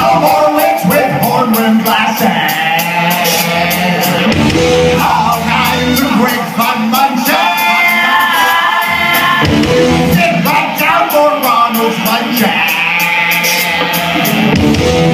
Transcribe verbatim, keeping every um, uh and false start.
more wigs with horn-rimmed glasses. All kinds of great fun munching. Sit back down for Ronald's luncheon.